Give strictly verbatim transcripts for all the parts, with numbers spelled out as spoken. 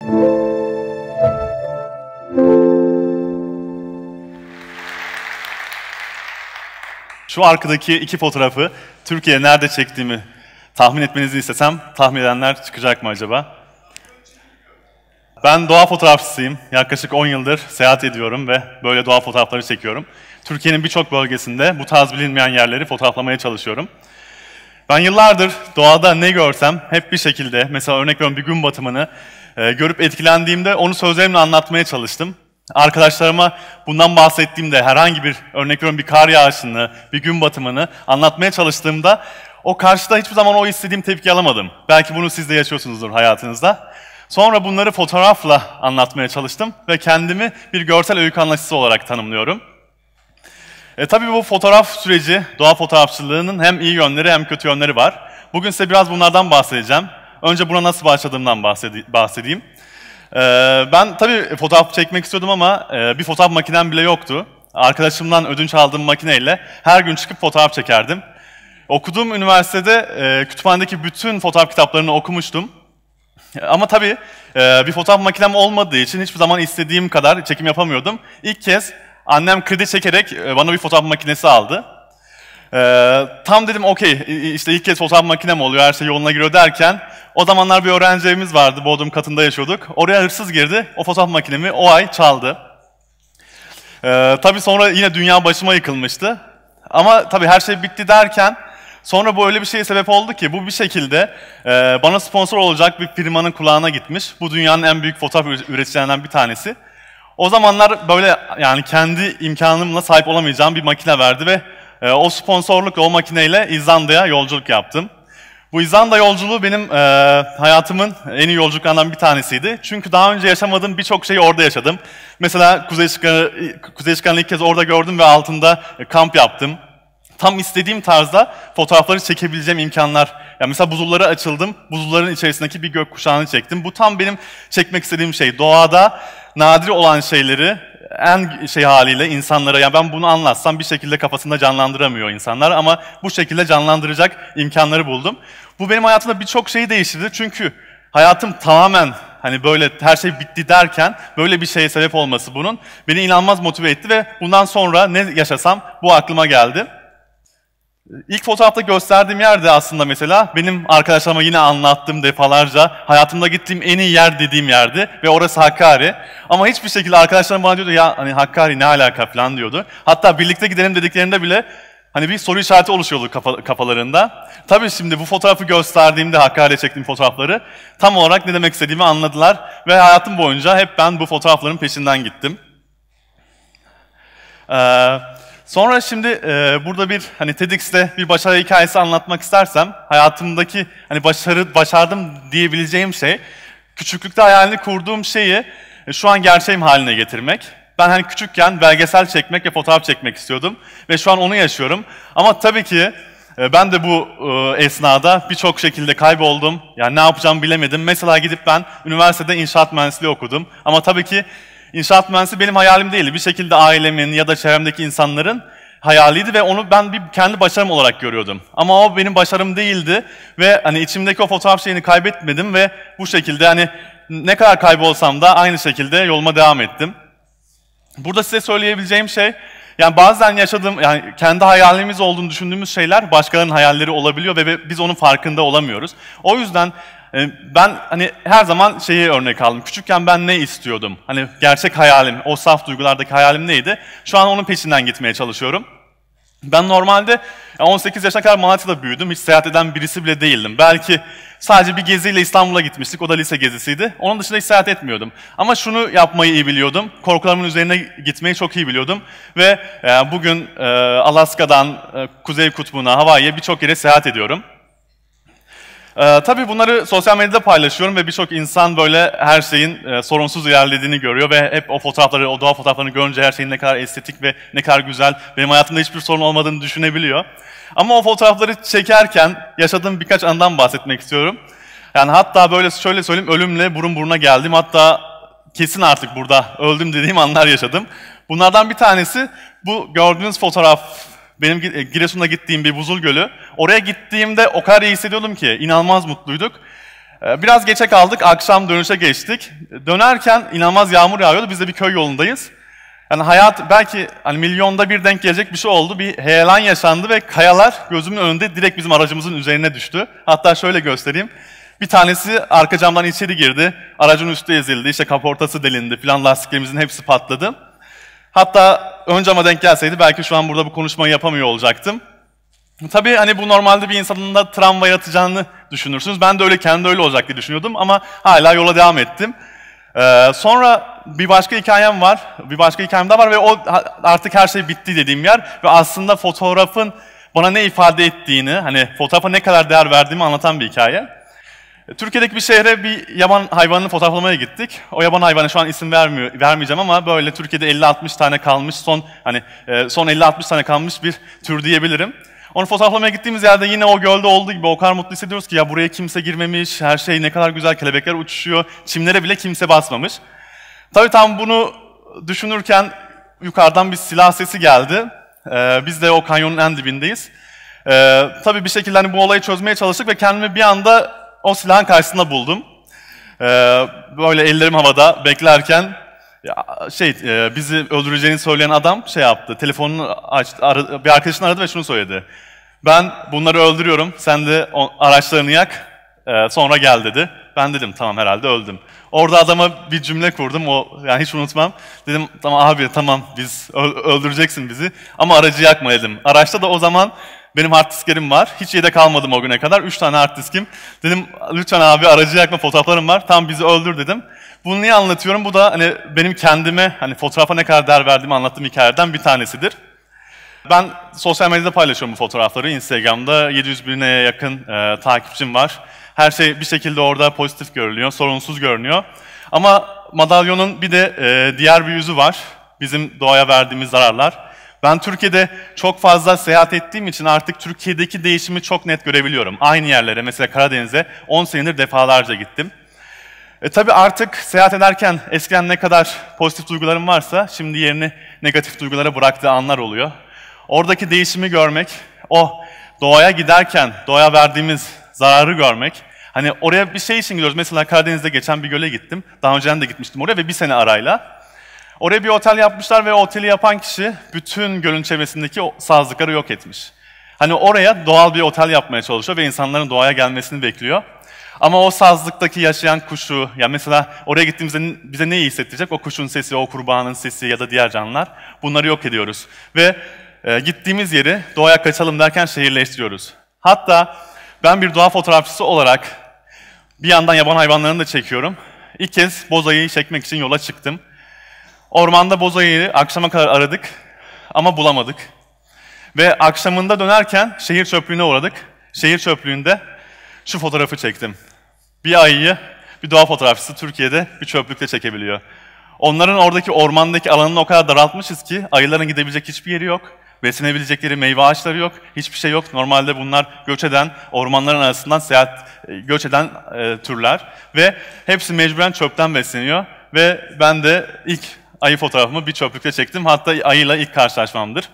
Şu arkadaki iki fotoğrafı Türkiye'de nerede çektiğimi tahmin etmenizi istesem, tahmin edenler çıkacak mı acaba? Ben doğa fotoğrafçısıyım. Yaklaşık on yıldır seyahat ediyorum ve böyle doğa fotoğrafları çekiyorum. Türkiye'nin birçok bölgesinde bu tarz bilinmeyen yerleri fotoğraflamaya çalışıyorum. Ben yıllardır doğada ne görsem hep bir şekilde, mesela örnek veriyorum bir gün batımını e, görüp etkilendiğimde onu sözlerimle anlatmaya çalıştım. Arkadaşlarıma bundan bahsettiğimde herhangi bir örnek veriyorum bir kar yağışını, bir gün batımını anlatmaya çalıştığımda o karşıda hiçbir zaman o istediğim tepki alamadım. Belki bunu siz de yaşıyorsunuzdur hayatınızda. Sonra bunları fotoğrafla anlatmaya çalıştım ve kendimi bir görsel öykü anlatıcısı olarak tanımlıyorum. E, tabii bu fotoğraf süreci, doğa fotoğrafçılığının hem iyi yönleri hem kötü yönleri var. Bugün size biraz bunlardan bahsedeceğim. Önce buna nasıl başladığımdan bahsedeyim. E, ben tabii fotoğraf çekmek istiyordum ama e, bir fotoğraf makinem bile yoktu. Arkadaşımdan ödünç aldığım makineyle her gün çıkıp fotoğraf çekerdim. Okuduğum üniversitede e, kütüphanedeki bütün fotoğraf kitaplarını okumuştum. Ama tabii bir fotoğraf makinem olmadığı için hiçbir zaman istediğim kadar çekim yapamıyordum. İlk kez annem kredi çekerek bana bir fotoğraf makinesi aldı. Tam dedim okey, işte ilk kez fotoğraf makinem oluyor, her şey yoluna giriyor derken o zamanlar bir öğrenci evimiz vardı, Bodrum katında yaşıyorduk. Oraya hırsız girdi, o fotoğraf makinemi o ay çaldı. Tabii sonra yine dünya başıma yıkılmıştı. Ama tabii her şey bitti derken sonra bu öyle bir şeye sebep oldu ki bu bir şekilde e, bana sponsor olacak bir firmanın kulağına gitmiş. Bu dünyanın en büyük fotoğraf üreticilerinden bir tanesi. O zamanlar böyle yani kendi imkanımla sahip olamayacağım bir makine verdi ve e, o sponsorlukla o makineyle İzlanda'ya yolculuk yaptım. Bu İzlanda yolculuğu benim e, hayatımın en iyi yolculuklarından bir tanesiydi. Çünkü daha önce yaşamadığım birçok şeyi orada yaşadım. Mesela Kuzey Işıkları'nı Kuzey Işıkları'nı ilk kez orada gördüm ve altında kamp yaptım. Tam istediğim tarzda fotoğrafları çekebileceğim imkanlar. Yani mesela buzullara açıldım, buzulların içerisindeki bir gökkuşağını çektim. Bu tam benim çekmek istediğim şey. Doğada nadir olan şeyleri en şey haliyle insanlara, yani ben bunu anlatsam bir şekilde kafasında canlandıramıyor insanlar ama bu şekilde canlandıracak imkanları buldum. Bu benim hayatımda birçok şeyi değiştirdi çünkü hayatım tamamen hani böyle her şey bitti derken böyle bir şeye sebep olması bunun beni inanılmaz motive etti ve bundan sonra ne yaşasam bu aklıma geldi. İlk fotoğrafta gösterdiğim yerde aslında mesela benim arkadaşlarıma yine anlattığım defalarca hayatımda gittiğim en iyi yer dediğim yerdi ve orası Hakkari. Ama hiçbir şekilde arkadaşlarım bana diyordu ya hani Hakkari ne alaka falan diyordu. Hatta birlikte gidelim dediklerinde bile hani bir soru işareti oluşuyordu kafa, kafalarında. Tabii şimdi bu fotoğrafı gösterdiğimde Hakkari'de çektiğim fotoğrafları tam olarak ne demek istediğimi anladılar ve hayatım boyunca hep ben bu fotoğrafların peşinden gittim. Ee, Sonra şimdi e, burada bir hani TEDx'te bir başarı hikayesi anlatmak istersem hayatımdaki hani başarı başardım diyebileceğim şey küçüklükte hayalini kurduğum şeyi e, şu an gerçeğim haline getirmek. Ben hani küçükken belgesel çekmek ve fotoğraf çekmek istiyordum ve şu an onu yaşıyorum. Ama tabii ki e, ben de bu e, esnada birçok şekilde kayboldum. Yani ne yapacağımı bilemedim. Mesela gidip ben üniversitede inşaat mühendisliği okudum. Ama tabii ki İnşaat mühendisi benim hayalim değildi. Bir şekilde ailemin ya da çevremdeki insanların hayaliydi ve onu ben bir kendi başarım olarak görüyordum. Ama o benim başarım değildi ve hani içimdeki o fotoğraf şeyini kaybetmedim ve bu şekilde hani ne kadar kaybolsam da aynı şekilde yoluma devam ettim. Burada size söyleyebileceğim şey, yani bazen yaşadığım, yani kendi hayalimiz olduğunu düşündüğümüz şeyler başkalarının hayalleri olabiliyor ve biz onun farkında olamıyoruz. O yüzden ben hani her zaman şeyi örnek aldım. Küçükken ben ne istiyordum? Hani gerçek hayalim, o saf duygulardaki hayalim neydi? Şu an onun peşinden gitmeye çalışıyorum. Ben normalde on sekiz yaşına kadar Malatya'da büyüdüm. Hiç seyahat eden birisi bile değildim. Belki sadece bir geziyle İstanbul'a gitmiştik. O da lise gezisiydi. Onun dışında hiç seyahat etmiyordum. Ama şunu yapmayı iyi biliyordum. Korkularımın üzerine gitmeyi çok iyi biliyordum. Ve bugün Alaska'dan Kuzey Kutbu'na, Hawaii'ye birçok yere seyahat ediyorum. Ee, tabii bunları sosyal medyada paylaşıyorum ve birçok insan böyle her şeyin e, sorunsuz ilerlediğini görüyor ve hep o fotoğrafları, o doğa fotoğraflarını görünce her şeyin ne kadar estetik ve ne kadar güzel, benim hayatımda hiçbir sorun olmadığını düşünebiliyor. Ama o fotoğrafları çekerken yaşadığım birkaç andan bahsetmek istiyorum. Yani hatta böyle şöyle söyleyeyim, ölümle burun buruna geldim. Hatta kesin artık burada öldüm dediğim anlar yaşadım. Bunlardan bir tanesi bu gördüğünüz fotoğraf. Benim Giresun'da gittiğim bir buzul gölü. Oraya gittiğimde o kadar iyi hissediyordum ki, inanılmaz mutluyduk. Ee, biraz geçe kaldık, akşam dönüşe geçtik. Dönerken inanılmaz yağmur yağıyordu, biz de bir köy yolundayız. Yani hayat belki hani milyonda bir denk gelecek bir şey oldu. Bir heyelan yaşandı ve kayalar gözümün önünde direkt bizim aracımızın üzerine düştü. Hatta şöyle göstereyim. Bir tanesi arka camdan içeri girdi. Aracın üstü ezildi, işte kaportası delindi falan, lastiklerimizin hepsi patladı. Hatta ön cama denk gelseydi belki şu an burada bu konuşmayı yapamıyor olacaktım. Tabii hani bu normalde bir insanın da travma yaratacağını düşünürsünüz. Ben de öyle, kendi öyle olacak diye düşünüyordum ama hala yola devam ettim. Ee, sonra bir başka hikayem var, bir başka hikayem daha var ve o artık her şey bitti dediğim yer ve aslında fotoğrafın bana ne ifade ettiğini, hani fotoğrafa ne kadar değer verdiğimi anlatan bir hikaye. Türkiye'deki bir şehre bir yaban hayvanını fotoğraflamaya gittik. O yaban hayvanı şu an isim vermiyor, vermeyeceğim ama böyle Türkiye'de elli altmış tane kalmış, son hani son elli altmış tane kalmış bir tür diyebilirim. Onu fotoğraflamaya gittiğimiz yerde yine o gölde olduğu gibi o kadar mutlu hissediyoruz ki ya buraya kimse girmemiş, her şey ne kadar güzel, kelebekler uçuşuyor, çimlere bile kimse basmamış. Tabii tam bunu düşünürken yukarıdan bir silah sesi geldi. Ee, biz de o kanyonun en dibindeyiz. Ee, tabii bir şekilde hani bu olayı çözmeye çalıştık ve kendimi bir anda o silahın karşısında buldum. Ee, böyle ellerim havada beklerken ya şey e, bizi öldüreceğini söyleyen adam şey yaptı. Telefonunu açtı, aradı, bir arkadaşını aradı ve şunu söyledi. Ben bunları öldürüyorum. Sen de o, araçlarını yak. E, sonra gel dedi. Ben dedim tamam herhalde öldüm. Orada adama bir cümle kurdum. O yani hiç unutmam. Dedim tamam abi tamam biz öldüreceksin bizi ama aracı yakma dedim. Araçta da o zaman benim hard disklerim var. Hiç yedek kalmadım o güne kadar. Üç tane hard diskim. Dedim lütfen abi aracı yakma, fotoğraflarım var. Tam bizi öldür dedim. Bunu niye anlatıyorum? Bu da hani benim kendime hani fotoğrafa ne kadar değer verdiğimi anlattığım hikayelerden bir tanesidir. Ben sosyal medyada paylaşıyorum bu fotoğrafları. Instagram'da yedi yüz bine yakın e, takipçim var. Her şey bir şekilde orada pozitif görünüyor, sorunsuz görünüyor. Ama madalyonun bir de e, diğer bir yüzü var. Bizim doğaya verdiğimiz zararlar. Ben Türkiye'de çok fazla seyahat ettiğim için artık Türkiye'deki değişimi çok net görebiliyorum. Aynı yerlere, mesela Karadeniz'e on senedir defalarca gittim. E tabii artık seyahat ederken eskiden ne kadar pozitif duygularım varsa şimdi yerini negatif duygulara bıraktığı anlar oluyor. Oradaki değişimi görmek, o doğaya giderken doğaya verdiğimiz zararı görmek. Hani oraya bir şey için gidiyoruz. Mesela Karadeniz'de geçen bir göle gittim. Daha önceden de gitmiştim oraya ve bir sene arayla. Oraya bir otel yapmışlar ve o oteli yapan kişi bütün gölün çevresindeki o sazlıkları yok etmiş. Hani oraya doğal bir otel yapmaya çalışıyor ve insanların doğaya gelmesini bekliyor. Ama o sazlıktaki yaşayan kuşu, ya mesela oraya gittiğimizde bize neyi hissettirecek? O kuşun sesi, o kurbağanın sesi ya da diğer canlılar. Bunları yok ediyoruz. Ve e, gittiğimiz yeri doğaya kaçalım derken şehirleştiriyoruz. Hatta ben bir doğa fotoğrafçısı olarak bir yandan yaban hayvanlarını da çekiyorum. İlk kez bozayıyı çekmek için yola çıktım. Ormanda bozayıyı akşama kadar aradık ama bulamadık. Ve akşamında dönerken şehir çöplüğüne uğradık. Şehir çöplüğünde şu fotoğrafı çektim. Bir ayıyı bir doğa fotoğrafçısı Türkiye'de bir çöplükte çekebiliyor. Onların oradaki ormandaki alanını o kadar daraltmışız ki ayıların gidebilecek hiçbir yeri yok. Beslenebilecekleri meyve ağaçları yok, hiçbir şey yok. Normalde bunlar göç eden, ormanların arasından seyahat, göç eden e, türler. Ve hepsi mecburen çöpten besleniyor. Ve ben de ilk ayı fotoğrafımı bir çöplükte çektim. Hatta ayıyla ilk karşılaşmamdır.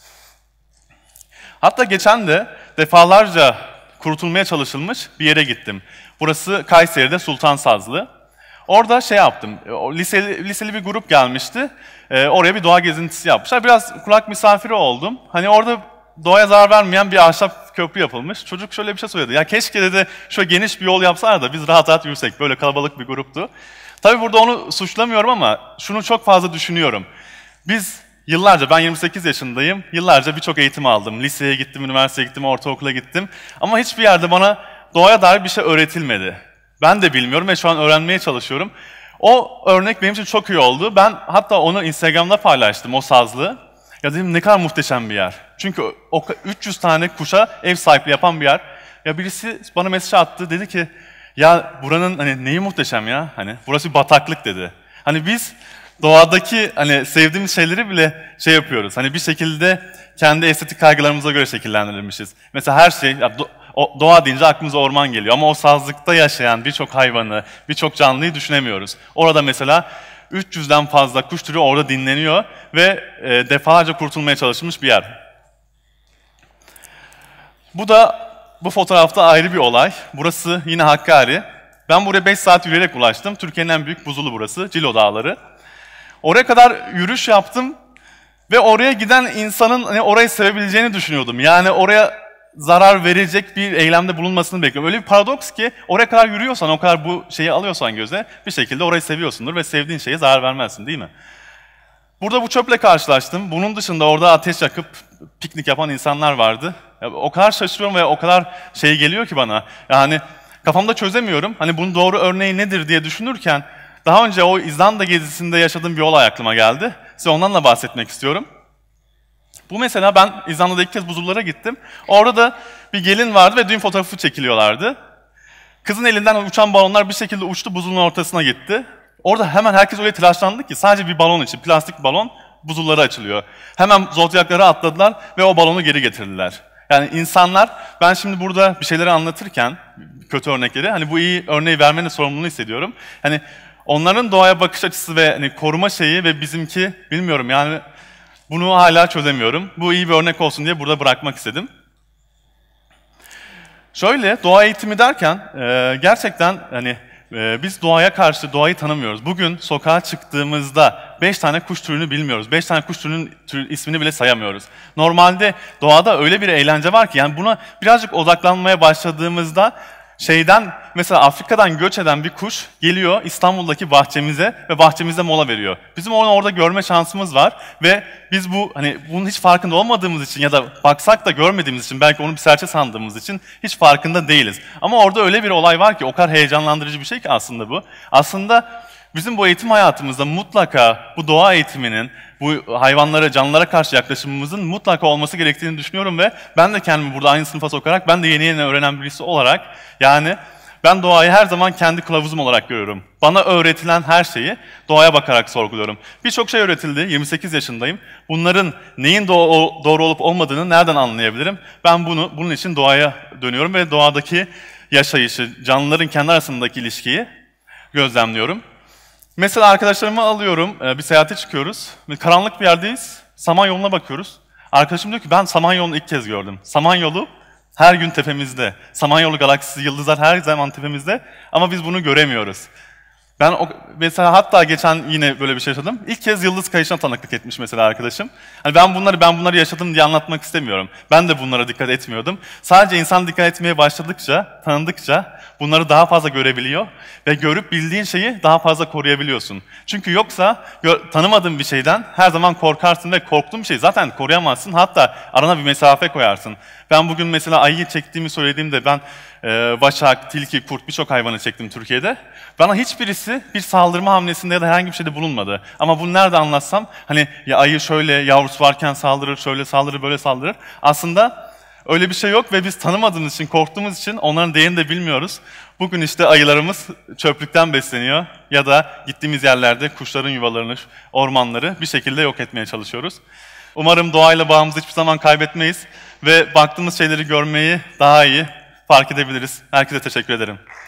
Hatta geçen de defalarca kurutulmaya çalışılmış bir yere gittim. Burası Kayseri'de Sultansazlı. Orada şey yaptım, liseli, liseli bir grup gelmişti. Ee, oraya bir doğa gezintisi yapmışlar. Biraz kulak misafiri oldum. Hani orada doğaya zarar vermeyen bir ahşap köprü yapılmış. Çocuk şöyle bir şey söyledi. Ya keşke dedi şöyle geniş bir yol yapsalar da biz rahat rahat yürüsek. Böyle kalabalık bir gruptu. Tabii burada onu suçlamıyorum ama şunu çok fazla düşünüyorum. Biz yıllarca, ben yirmi sekiz yaşındayım, yıllarca birçok eğitim aldım. Liseye gittim, üniversiteye gittim, ortaokula gittim. Ama hiçbir yerde bana doğaya dair bir şey öğretilmedi. Ben de bilmiyorum ve şu an öğrenmeye çalışıyorum. O örnek benim için çok iyi oldu. Ben hatta onu Instagram'da paylaştım, o sazlığı. Ya dedim ne kadar muhteşem bir yer. Çünkü o üç yüz tane kuşa ev sahipliği yapan bir yer. Ya birisi bana mesaj attı, dedi ki ya buranın hani neyi muhteşem ya? Hani burası bir bataklık dedi. Hani biz doğadaki hani sevdiğimiz şeyleri bile şey yapıyoruz. Hani bir şekilde kendi estetik kaygılarımıza göre şekillendirilmişiz. Mesela her şey, ya do, o, doğa deyince aklımıza orman geliyor. Ama o sazlıkta yaşayan birçok hayvanı, birçok canlıyı düşünemiyoruz. Orada mesela üç yüzden fazla kuş türü orada dinleniyor ve e, defalarca kurtulmaya çalışılmış bir yer. Bu da bu fotoğrafta ayrı bir olay. Burası yine Hakkari. Ben buraya beş saat yürüyerek ulaştım. Türkiye'nin en büyük buzulu burası, Cilo Dağları. Oraya kadar yürüyüş yaptım ve oraya giden insanın hani orayı sevebileceğini düşünüyordum. Yani oraya zarar verecek bir eylemde bulunmasını bekliyorum. Öyle bir paradoks ki oraya kadar yürüyorsan, o kadar bu şeyi alıyorsan göze bir şekilde orayı seviyorsundur ve sevdiğin şeye zarar vermezsin, değil mi? Burada bu çöple karşılaştım. Bunun dışında orada ateş yakıp piknik yapan insanlar vardı. Ya, o kadar şaşırıyorum ve o kadar şey geliyor ki bana. Yani kafamda çözemiyorum. Hani bunun doğru örneği nedir diye düşünürken daha önce o İzlanda gezisinde yaşadığım bir olay aklıma geldi. Size ondan da bahsetmek istiyorum. Bu mesela ben İzlanda'da ilk kez buzullara gittim. Orada da bir gelin vardı ve düğün fotoğrafı çekiliyorlardı. Kızın elinden uçan balonlar bir şekilde uçtu, buzulun ortasına gitti. Orada hemen herkes öyle telaşlandı ki sadece bir balon için, plastik bir balon buzullara açılıyor. Hemen zodyaklara atladılar ve o balonu geri getirdiler. Yani insanlar, ben şimdi burada bir şeyleri anlatırken, kötü örnekleri, hani bu iyi örneği vermenin sorumluluğunu hissediyorum. Hani onların doğaya bakış açısı ve hani koruma şeyi ve bizimki, bilmiyorum yani bunu hala çözemiyorum. Bu iyi bir örnek olsun diye burada bırakmak istedim. Şöyle, doğa eğitimi derken e, gerçekten hani e, biz doğaya karşı doğayı tanımıyoruz. Bugün sokağa çıktığımızda beş tane kuş türünü bilmiyoruz. Beş tane kuş türünün tür, ismini bile sayamıyoruz. Normalde doğada öyle bir eğlence var ki yani buna birazcık odaklanmaya başladığımızda şeyden mesela Afrika'dan göç eden bir kuş geliyor İstanbul'daki bahçemize ve bahçemizde mola veriyor. Bizim onu orada görme şansımız var ve biz bu hani bunun hiç farkında olmadığımız için ya da baksak da görmediğimiz için belki onu bir serçe sandığımız için hiç farkında değiliz. Ama orada öyle bir olay var ki o kadar heyecanlandırıcı bir şey ki aslında bu. Aslında bizim bu eğitim hayatımızda mutlaka bu doğa eğitiminin, bu hayvanlara, canlılara karşı yaklaşımımızın mutlaka olması gerektiğini düşünüyorum ve ben de kendimi burada aynı sınıfa sokarak, ben de yeni yeni öğrenen birisi olarak, yani ben doğayı her zaman kendi kılavuzum olarak görüyorum. Bana öğretilen her şeyi doğaya bakarak sorguluyorum. Birçok şey öğretildi, yirmi sekiz yaşındayım. Bunların neyin doğru olup olmadığını nereden anlayabilirim? Ben bunu bunun için doğaya dönüyorum ve doğadaki yaşayışı, canlıların kendi arasındaki ilişkiyi gözlemliyorum. Mesela arkadaşlarımı alıyorum, bir seyahate çıkıyoruz. Karanlık bir yerdeyiz, Samanyolu'na bakıyoruz. Arkadaşım diyor ki ben Samanyolu'nu ilk kez gördüm. Samanyolu her gün tepemizde. Samanyolu galaksisi, yıldızlar her zaman tepemizde ama biz bunu göremiyoruz. Ben o, mesela hatta geçen yine böyle bir şey yaşadım. İlk kez yıldız kayışına tanıklık etmiş mesela arkadaşım. Hani ben bunları ben bunları yaşadım diye anlatmak istemiyorum. Ben de bunlara dikkat etmiyordum. Sadece insan dikkat etmeye başladıkça, tanıdıkça bunları daha fazla görebiliyor ve görüp bildiğin şeyi daha fazla koruyabiliyorsun. Çünkü yoksa tanımadığın bir şeyden her zaman korkarsın ve korktuğun bir şeyi zaten koruyamazsın. Hatta arana bir mesafe koyarsın. Ben bugün mesela ayıyı çektiğimi söylediğimde ben e, başak, tilki, kurt birçok hayvanı çektim Türkiye'de. Bana hiçbirisi bir saldırma hamlesinde ya da herhangi bir şeyde bulunmadı. Ama bunu nerede anlatsam hani ya ayı şöyle yavrusu varken saldırır, şöyle saldırır, böyle saldırır. Aslında öyle bir şey yok ve biz tanımadığımız için, korktuğumuz için onların değerini de bilmiyoruz. Bugün işte ayılarımız çöplükten besleniyor ya da gittiğimiz yerlerde kuşların yuvalarını, ormanları bir şekilde yok etmeye çalışıyoruz. Umarım doğayla bağımızı hiçbir zaman kaybetmeyiz ve baktığımız şeyleri görmeyi daha iyi fark edebiliriz. Herkese teşekkür ederim.